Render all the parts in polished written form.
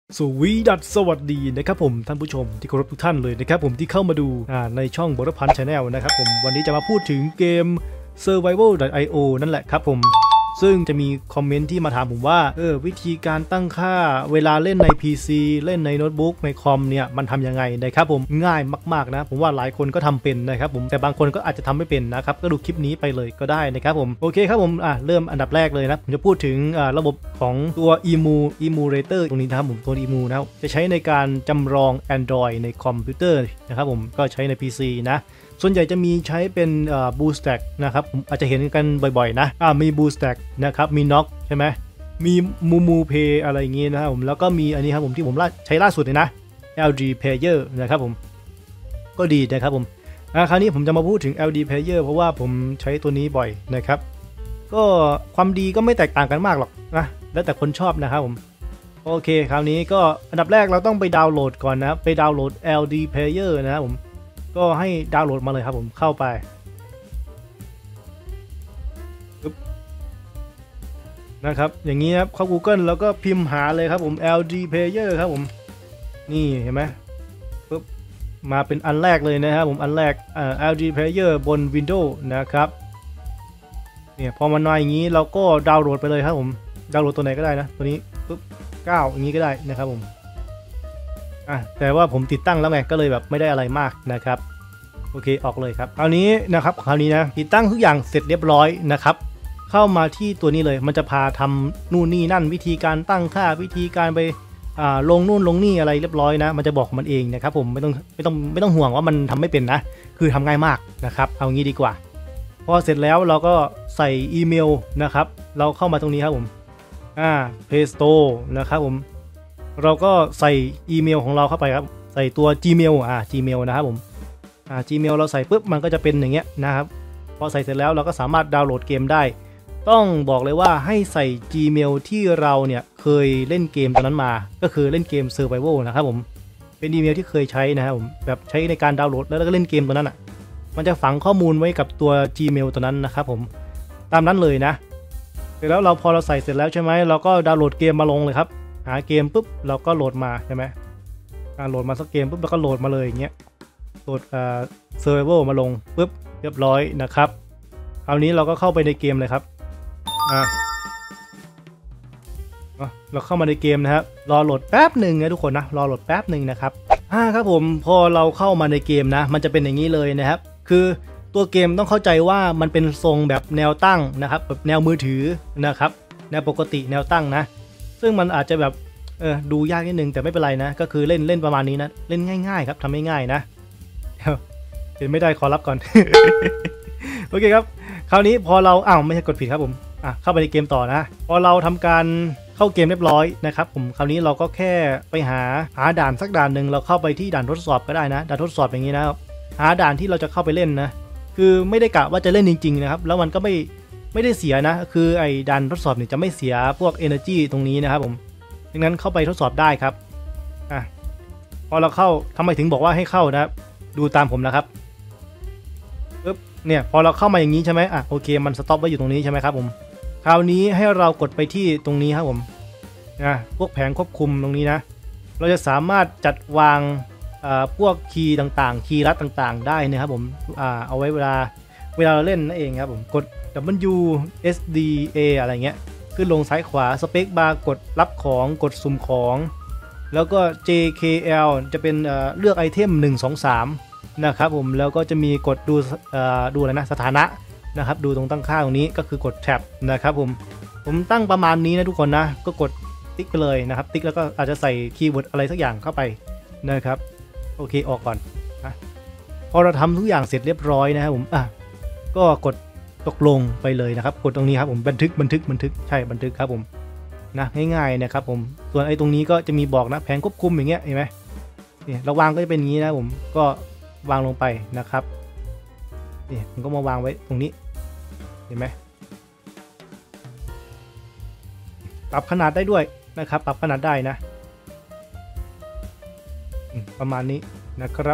สวัสดีนะครับผมท่านผู้ชมที่เคารพทุกท่านเลยนะครับผมที่เข้ามาดูในช่องบรพันธ์ Channel นะครับผมวันนี้จะมาพูดถึงเกม Survival.io นั่นแหละครับผมซึ่งจะมีคอมเมนต์ที่มาถามผมว่าวิธีการตั้งค่าเวลาเล่นใน PC เล่นในโน้ตบุ๊กในคอมเนี่ยมันทำยังไงนะครับผมง่ายมากๆนะผมว่าหลายคนก็ทำเป็นนะครับผมแต่บางคนก็อาจจะทำไม่เป็นนะครับก็ดูคลิปนี้ไปเลยก็ได้นะครับผมโอเคครับผมเริ่มอันดับแรกเลยนะผมจะพูดถึงระบบของตัว Emulator ตรงนี้นะครับผมตัว Emu นะจะใช้ในการจำลอง Android ในคอมพิวเตอร์นะครับผมก็ใช้ใน PC นะส่วนใหญ่จะมีใช้เป็นBlueStack นะครับผมอาจจะเห็นกันบ่อยๆนะมี BlueStack นะครับมี Nock ใช่ไหมมีมูเพย์อะไรอย่างงี้นะครับผมแล้วก็มีอันนี้ครับผมที่ผมใช้ล่าสุดเลยนะ LG Player นะครับผมก็ดีนะครับผมคราวนี้ผมจะมาพูดถึง LG Player เพราะว่าผมใช้ตัวนี้บ่อยนะครับก็ความดีก็ไม่แตกต่างกันมากหรอกนะแล้วแต่คนชอบนะครับผมโอเคคราวนี้ก็อันดับแรกเราต้องไปดาวน์โหลดก่อนนะไปดาวน์โหลด LG Player นะครับผมก็ให้ดาวน์โหลดมาเลยครับผมเข้าไปนะครับอย่างนี้ครับเข้า Google แล้วก็พิมพ์หาเลยครับผม LG Player ครับผมนี่เห็นไหมปุ๊บมาเป็นอันแรกเลยนะครับผมอันแรกLG Player บน Windows นะครับเนี่ยพอมันมาอย่างนี้เราก็ดาวน์โหลดไปเลยครับผมดาวน์โหลดตัวไหนก็ได้นะตัวนี้ปุ๊บ9อย่างนี้ก็ได้นะครับผมแต่ว่าผมติดตั้งแล้วไงก็เลยแบบไม่ได้อะไรมากนะครับโอเคออกเลยครับคราวนี้นะติดตั้งทุกอย่างเสร็จเรียบร้อยนะครับเข้ามาที่ตัวนี้เลยมันจะพาทำนู่นนี่นั่นวิธีการตั้งค่าวิธีการไปลงนู่นลงนี่อะไรเรียบร้อยนะมันจะบอกมันเองนะครับผมไม่ต้องห่วงว่ามันทำไม่เป็นนะคือทำง่ายมากนะครับเอางี้ดีกว่าพอเสร็จแล้วเราก็ใส่อีเมลนะครับเราเข้ามาตรงนี้ครับผมPlay Store นะครับผมเราก็ใส่อีเมลของเราเข้าไปครับใส่ตัว Gmail Gmail นะครับผมGmail เราใส่ปุ๊บมันก็จะเป็นอย่างเงี้ยนะครับพอใส่เสร็จแล้วเราก็สามารถดาวน์โหลดเกมได้ต้องบอกเลยว่าให้ใส่ Gmail ที่เราเนี่ยเคยเล่นเกมตัวนั้นมาก็คือเล่นเกม Survival นะครับผมเป็นอีเมลที่เคยใช้นะครับผมแบบใช้ในการดาวน์โหลดแล้วก็เล่นเกมตัวนั้นมันจะฝังข้อมูลไว้กับตัว Gmail ตัวนั้นนะครับผมตามนั้นเลยนะเสร็จแล้วพอเราใส่เสร็จแล้วใช่ไหมเราก็ดาวน์โหลดเกมมาลงเลยครับหาเกมปุ๊บเราก็โหลดมาใช่ไหมโหลดมาสักเกมปุ๊บเราก็โหลดมาเลยอย่างเงี้ยโหลดSurvival มาลงปุ๊บเรียบร้อยนะครับคราวนี้เราก็เข้าไปในเกมเลยครับเราเข้ามาในเกมนะครับรอโหลดแป๊บหนึ่งนะทุกคนนะรอโหลดแป๊บหนึ่งนะครับครับผมพอเราเข้ามาในเกมนะมันจะเป็นอย่างนี้เลยนะครับคือตัวเกมต้องเข้าใจว่ามันเป็นทรงแบบแนวตั้งนะครับแบบแนวมือถือนะครับแนวปกติแนวตั้งนะซึ่งมันอาจจะแบบดูยากนิดนึงแต่ไม่เป็นไรนะก็คือเล่นประมาณนี้นะเล่นง่ายๆครับทำง่ายๆนะเห็นไม่ได้ขอรับก่อน โอเคครับคราวนี้พอเราไม่ใช่กดผิดครับผมเข้าไปในเกมต่อนะพอเราทำการเข้าเกมเรียบร้อยนะครับผมคราวนี้เราก็แค่ไปหาด่านสักด่านหนึ่งเราเข้าไปที่ด่านทดสอบก็ได้นะด่านทดสอบอย่างนี้นะครับหาด่านที่เราจะเข้าไปเล่นนะคือไม่ได้กะว่าจะเล่นจริงๆนะครับแล้วมันก็ไม่ได้เสียนะคือไอ้ด่านทดสอบเนี่ยจะไม่เสียพวก energy ตรงนี้นะครับผมดังนั้นเข้าไปทดสอบได้ครับพอเราเข้าทำไมถึงบอกว่าให้เข้านะดูตามผมนะครับปึ๊บเนี่ยพอเราเข้ามาอย่างนี้ใช่ไหมโอเคมันสต็อปไว้อยู่ตรงนี้ใช่ไหมครับผมคราวนี้ให้เรากดไปที่ตรงนี้ครับผมพวกแผงควบคุมตรงนี้นะเราจะสามารถจัดวางพวกคีย์ต่างๆคีย์ลัดต่างๆได้นะครับผมเอาไว้เวลาเราเล่นนั่นเองครับผมกด W S D A อะไรเงี้ยขึ้นลงซ้ายขวาสเปคบาร์กดรับของกดสุ่มของแล้วก็ J K L จะเป็นเลือกไอเทม1 2 3นะครับผมแล้วก็จะมีกดดูอะไรนะสถานะนะครับดูตรงตั้งค่าตรงนี้ก็คือกดแท็บนะครับผมตั้งประมาณนี้นะทุกคนนะก็กดติ๊กไปเลยนะครับติ๊กแล้วก็อาจจะใส่คีย์เวิร์ดอะไรสักอย่างเข้าไปนะครับโอเคออกก่อนพอเราทำทุกอย่างเสร็จเรียบร้อยนะครับผมก็กดตกลงไปเลยนะครับกดตรงนี้ครับผมบันทึกใช่บันทึกครับผมนะง่ายๆนะครับผมส่วนไอ้ตรงนี้ก็จะมีบอกนะแผงควบคุมอย่างเงี้ยเห็นไหมเนี่ยเราวางก็จะเป็นอย่างนี้นะผมก็วางลงไปนะครับนี่ผมก็มาวางไว้ตรงนี้เห็นไหมปรับขนาดได้ด้วยนะครับปรับขนาดได้นะประมาณนี้นะครับ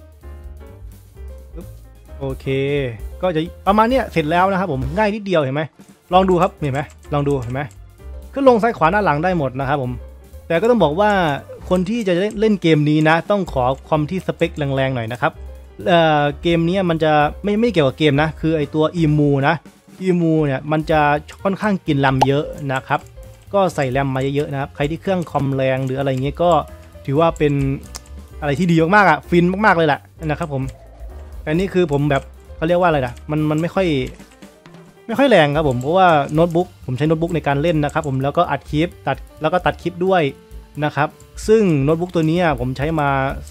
โอเคก็จะประมาณนี้เสร็จแล้วนะครับผมง่ายนิดเดียวเห็นไหมลองดูครับเห็นไหมลองดูเห็นไหมขึ้นลงซ้ายขวาหน้าหลังได้หมดนะครับผมแต่ก็ต้องบอกว่าคนที่จะเล่นเกมนี้นะต้องขอความที่สเปคแรงๆหน่อยนะครับเกมนี้มันจะไม่เกี่ยวกับเกมนะคือไอตัวอีมูนะอีมูเนี่ยมันจะค่อนข้างกินแรมเยอะนะครับก็ใส่แรมมาเยอะๆนะครับใครที่เครื่องคอมแรงหรืออะไรเงี้ยก็ถือว่าเป็นอะไรที่ดีมากๆอ่ะฟินมากๆเลยแหละนะครับผมแต่นี่คือผมแบบเขาเรียกว่าอะไรนะมันไม่ค่อยแรงครับผมเพราะว่าโน้ตบุ๊กผมใช้โน้ตบุ๊กในการเล่นนะครับผมแล้วก็อัดคลิปตัดคลิปด้วยนะครับซึ่งโน้ตบุ๊กตัวนี้ผมใช้มา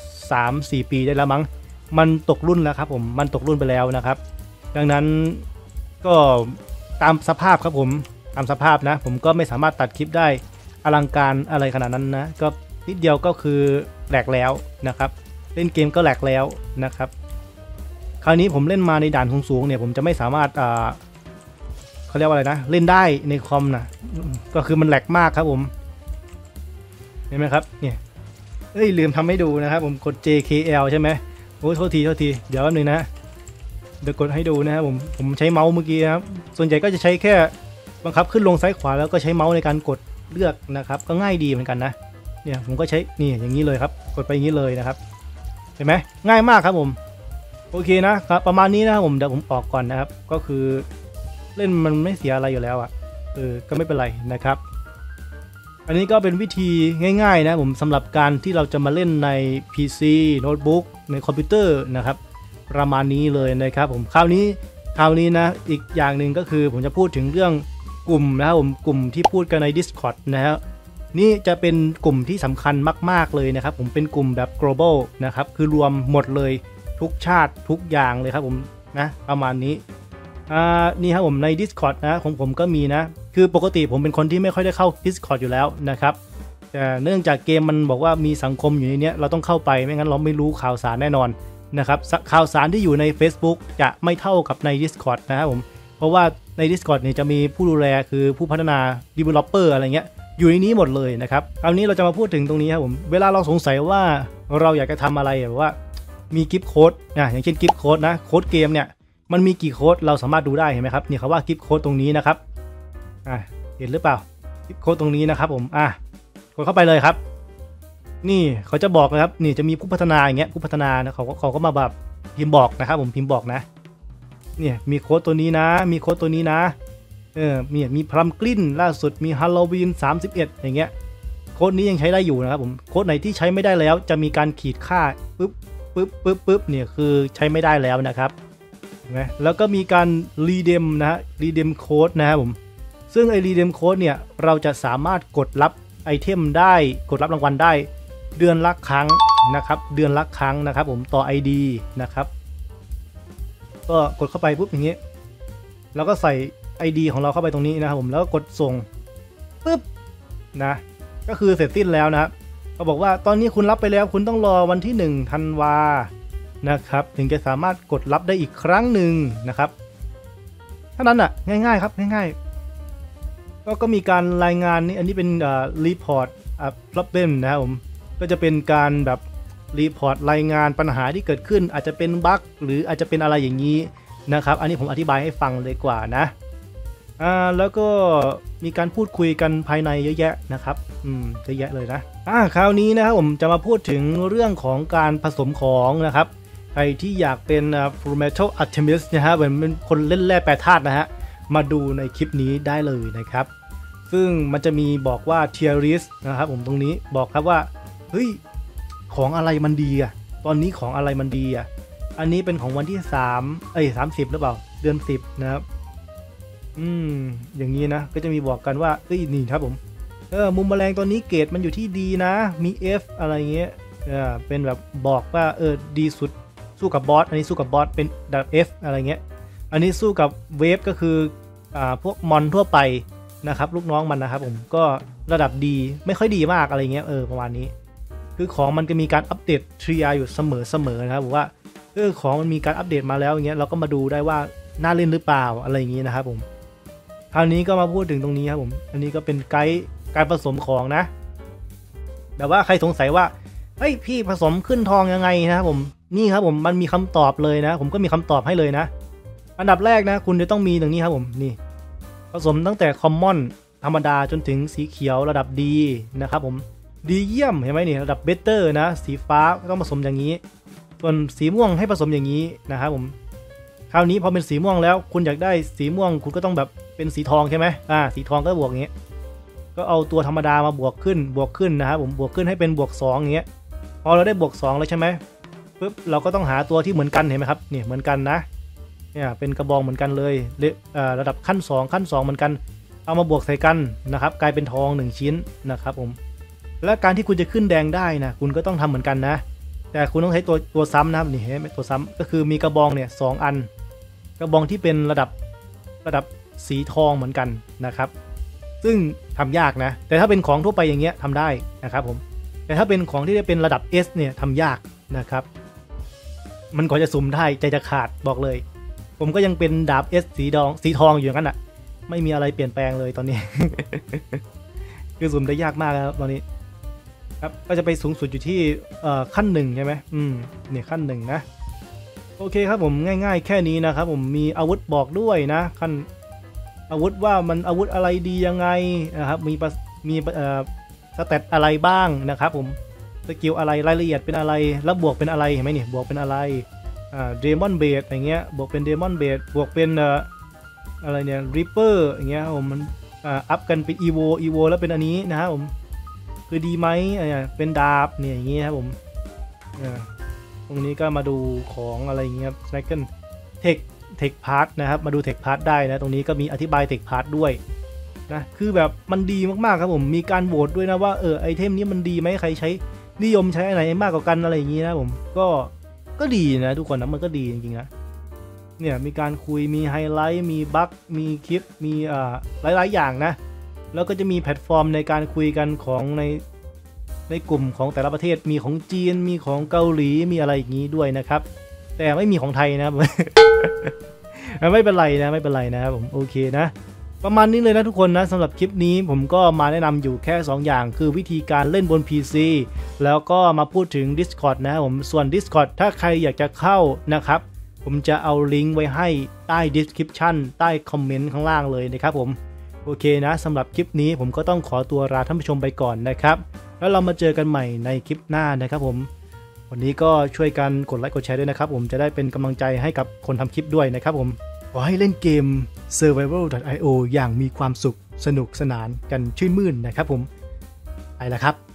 3-4 ปีได้แล้วมั้งมันตกรุ่นแล้วครับผมมันตกรุ่นไปแล้วนะครับดังนั้นก็ตามสภาพครับผมตามสภาพนะผมก็ไม่สามารถตัดคลิปได้อลังการอะไรขนาดนั้นนะก็นิดเดียวก็คือแหลกแล้วนะครับเล่นเกมก็แหลกแล้วนะครับคราวนี้ผมเล่นมาในด่านสูงๆเนี่ยผมจะไม่สามารถเขาเรียกว่าอะไรนะเล่นได้ในคอมนะก็คือมันแหลกมากครับผมเห็นไหมครับเนี่ยลืมทำให้ดูนะครับผมกด JKL ใช่ไหมโอ้โทษทีเดี๋ยวแป๊บนึงนะเดี๋ยวกดให้ดูนะครับผมใช้เมาส์เมื่อกี้ครับส่วนใหญ่ก็จะใช้แค่บังคับขึ้นลงซ้ายขวาแล้วก็ใช้เมาส์ในการกดเลือกนะครับก็ง่ายดีเหมือนกันนะเนี่ยผมก็ใช้นี่อย่างนี้เลยครับกดไปอย่างนี้เลยนะครับเห็นไหมง่ายมากครับผมโอเคนะครับประมาณนี้นะครับผมเดี๋ยวผมออกก่อนนะครับก็คือเล่นมันไม่เสียอะไรอยู่แล้วก็ไม่เป็นไรนะครับอันนี้ก็เป็นวิธีง่ายๆนะผมสำหรับการที่เราจะมาเล่นใน PC โน้ตบุ๊กในคอมพิวเตอร์นะครับประมาณนี้เลยนะครับผมคราวนี้นะอีกอย่างหนึ่งก็คือผมจะพูดถึงเรื่องกลุ่มนะครับผมกลุ่มที่พูดกันใน Discord นะครับนี่จะเป็นกลุ่มที่สำคัญมากๆเลยนะครับผมเป็นกลุ่มแบบ global นะครับคือรวมหมดเลยทุกชาติทุกอย่างเลยครับผมนะประมาณนี้นี่ครับผมใน Discord นะของผมก็มีนะคือปกติผมเป็นคนที่ไม่ค่อยได้เข้า Discord อยู่แล้วนะครับแต่เนื่องจากเกมมันบอกว่ามีสังคมอยู่ในนี้เราต้องเข้าไปไม่งั้นเราไม่รู้ข่าวสารแน่นอนนะครับข่าวสารที่อยู่ใน Facebook จะไม่เท่ากับใน Discord นะครับผมเพราะว่าใน Discord เนี่ยจะมีผู้ดูแลคือผู้พัฒนา Developer อะไรเงี้ยอยู่ในนี้หมดเลยนะครับคราวนี้เราจะมาพูดถึงตรงนี้ครับผมเวลาเราสงสัยว่าเราอยากจะทำอะไรแบบว่ามีกิฟต์โค้ดอย่างเช่นกิฟต์โค้ดนะโค้ดเกมเนี่ยมันมีกี่โค้ดเราสามารถดูได้เห็นไหมครับนี่เขาว่ากิฟต์โค้ดตรงนี้นะครับเห็นหรือเปล่ากิฟต์โค้ดตรงนี้นะครับผมกดเข้าไปเลยครับนี่เขาจะบอกนะครับนี่จะมีผู้พัฒนาอย่างเงี้ยผู้พัฒนานะเขาก็มาแบบพิมพ์บอกนะครับผมพิมพ์บอกนะเนี่ยมีโค้ดตัวนี้นะมีโค้ดตัวนี้นะมีพลัมกลิ้นล่าสุดมีฮาโลวีน31อย่างเงี้ยโค้ดนี้ยังใช้ได้อยู่นะครับผมโค้ดไหนที่ใช้ไม่ได้แล้วจะมีการขีดค่าปึ๊บเนี่ยคือใช้ไม่ได้แล้วนะครับแล้วก็มีการรีเดมนะฮะรีเดมโค้ดนะครับผมซึ่งไอรีเดมโค้ดเนี่ยเราจะสามารถกดรับไอเทมได้กดรับรางวัลได้เดือนละครั้งนะครับเดือนละครั้งนะครับผมต่อ ID นะครับก็กดเข้าไปปุ๊บอย่างนี้แล้วก็ใส่ ID ของเราเข้าไปตรงนี้นะครับผมแล้วก็กดส่งปุ๊บนะก็คือเสร็จสิ้นแล้วนะครับเขาบอกว่าตอนนี้คุณรับไปแล้วคุณต้องรอวันที่1 ธันวานะครับถึงจะสามารถกดรับได้อีกครั้งหนึ่งนะครับเท่านั้นอ่ะง่ายๆครับง่ายๆก็มีการรายงานนี่อันนี้เป็นรีพอร์ตproblem นะครับผมก็จะเป็นการแบบรีพอร์ตรายงานปัญหาที่เกิดขึ้นอาจจะเป็นบั๊กหรืออาจจะเป็นอะไรอย่างนี้นะครับอันนี้ผมอธิบายให้ฟังเลยกว่านะแล้วก็มีการพูดคุยกันภายในเยอะแยะนะครับเยอะแยะเลยนะคราวนี้นะครับผมจะมาพูดถึงเรื่องของการผสมของนะครับใครที่อยากเป็นFullmetal Alchemist นะฮะเป็นคนเล่นแร่แปรธาตุนะฮะมาดูในคลิปนี้ได้เลยนะครับซึ่งมันจะมีบอกว่า tier list นะครับผมตรงนี้บอกครับว่าเฮ้ยของอะไรมันดีตอนนี้ของอะไรมันดีอันนี้เป็นของวันที่30หรือเปล่าเดือน10นะครับอย่างนี้นะก็จะมีบอกกันว่านี่ครับผมมุมแมลงตัวนี้เกรดมันอยู่ที่ดีนะมี F อะไรเงี้ยเป็นแบบบอกว่าดีสุดสู้กับบอสอันนี้สู้กับบอสเป็นดับ F อะไรเงี้ยอันนี้สู้กับเวฟก็คือพวกมอนทั่วไปนะครับลูกน้องมันนะครับผมก็ระดับดีไม่ค่อยดีมากอะไรเงี้ยประมาณนี้คือของมันก็มีการอัปเดตทริอาอยู่เสมอนะครับผมว่าของมันมีการอัปเดตมาแล้วอย่างเงี้ยเราก็มาดูได้ว่าน่าเล่นหรือเปล่าอะไรอย่างงี้นะครับผมคราวนี้ก็มาพูดถึงตรงนี้ครับผมอันนี้ก็เป็นไกด์การผสมของนะแต่ว่าใครสงสัยว่าเฮ้ยพี่ผสมขึ้นทองยังไงนะครับผมนี่ครับผมมันมีคำตอบเลยนะผมก็มีคำตอบให้เลยนะอันดับแรกนะคุณจะต้องมีอย่างนี้ครับผมนี่ผสมตั้งแต่คอมมอนธรรมดาจนถึงสีเขียวระดับดีนะครับผมดีเยี่ยมเห็นไหมนี่ระดับเบเตอร์นะสีฟ้าต้องผสมอย่างนี้ส่วนสีม่วงให้ผสมอย่างนี้นะครับผมคราวนี้พอเป็นสีม่วงแล้วคุณอยากได้สีม่วงคุณก็ต้องแบบเป็นสีทองใช่ไหมสีทองก็บวกอย่างเงี้ยก็เอาตัวธรรมดามาบวกขึ้นนะครับผมบวกขึ้นให้เป็นบวก2อย่างเงี้ยพอเราได้บวก2แล้วใช่ไหมปุ๊บเราก็ต้องหาตัวที่เหมือนกันเห็นไหมครับนี่เหมือนกันนะเนี่ยเป็นกระบองเหมือนกันเลยระดับขั้น2เหมือนกันเอามาบวกใส่กันนะครับกลายเป็นทอง1ชิ้นนะครับผมและการที่คุณจะขึ้นแดงได้นะคุณก็ต้องทำเหมือนกันนะแต่คุณต้องใช้ตัวซ้ำนะครับนี่เห็นไหมตัวซ้ำก็คือมีกระบองเนี่ย2อันกระบองที่เป็นระดับสีทองเหมือนกันนะครับซึ่งทำยากนะแต่ถ้าเป็นของทั่วไปอย่างเงี้ยทำได้นะครับผมแต่ถ้าเป็นของที่ได้เป็นระดับ S เนี่ยทำยากนะครับมันก็จะสุ่มได้ใจจะขาดบอกเลยผมก็ยังเป็นดาบ S สีทองอยู่อย่างนั้นอ่ะไม่มีอะไรเปลี่ยนแปลงเลยตอนนี้ คือสุ่มได้ยากมากครับตอนนี้ครับก็จะไปสูงสุดอยู่ที่ขั้น1ใช่ไหมเนี่ยขั้น1นะโอเคครับผมง่ายๆแค่นี้นะครับผมมีอาวุธบอกด้วยนะขั้นอาวุธว่ามันอาวุธอะไรดียังไงนะครับมีสเตตอะไรบ้างนะครับผมสกิลอะไรรายละเอียดเป็นอะไรแล้วบวกเป็นอะไรเห็นไหมเนี่ยบวกเป็นอะไรเดมอนเบดอย่างเงี้ยบวกเป็นเดมอนเบดบวกเป็นอะไรเนี่ยริปเปอร์อย่างเงี้ยผมมันอัพกันเป็นอีโวแล้วเป็นอันนี้นะครับผมคือดีไหมเป็นดาบเนี่ยอย่างเงี้ยครับผมตรงนี้ก็มาดูของอะไรอย่างเงี้ยไซเคิลเทคพาร์ทนะครับมาดูเทคพาร์ทได้นะตรงนี้ก็มีอธิบายเทคพาร์ทด้วยนะคือแบบมันดีมากๆครับผมมีการโหวตด้วยนะว่าไอเทมนี้มันดีไหมใครใช้นิยมใช้อะไรมากกว่ากันอะไรอย่างงี้นะผมก็ดีนะทุกคนนะมันก็ดีจริงๆนะเนี่ยมีการคุยมีไฮไลท์มีบั๊กมีคลิปมีหลายๆอย่างนะแล้วก็จะมีแพลตฟอร์มในการคุยกันของในกลุ่มของแต่ละประเทศมีของจีนมีของเกาหลีมีอะไรอย่างนี้ด้วยนะครับแต่ไม่มีของไทยนะครับ ไม่เป็นไรนะครับผมโอเคนะประมาณนี้เลยนะทุกคนนะสำหรับคลิปนี้ผมก็มาแนะนำอยู่แค่2อย่างคือวิธีการเล่นบน PC แล้วก็มาพูดถึง Discord นะครับผมส่วน Discord ถ้าใครอยากจะเข้านะครับผมจะเอาลิงก์ไว้ให้ใต้ description ใต้คอมเมนต์ข้างล่างเลยนะครับผมโอเคนะสำหรับคลิปนี้ผมก็ต้องขอตัวลาท่านผู้ชมไปก่อนนะครับแล้วเรามาเจอกันใหม่ในคลิปหน้านะครับผมวันนี้ก็ช่วยกันกดไลค์กดแชร์ด้วยนะครับผมจะได้เป็นกำลังใจให้กับคนทำคลิปด้วยนะครับผมขอให้เล่นเกม survival.io อย่างมีความสุขสนุกสนานกันชื่นมื่นนะครับผมไปแล้วครับ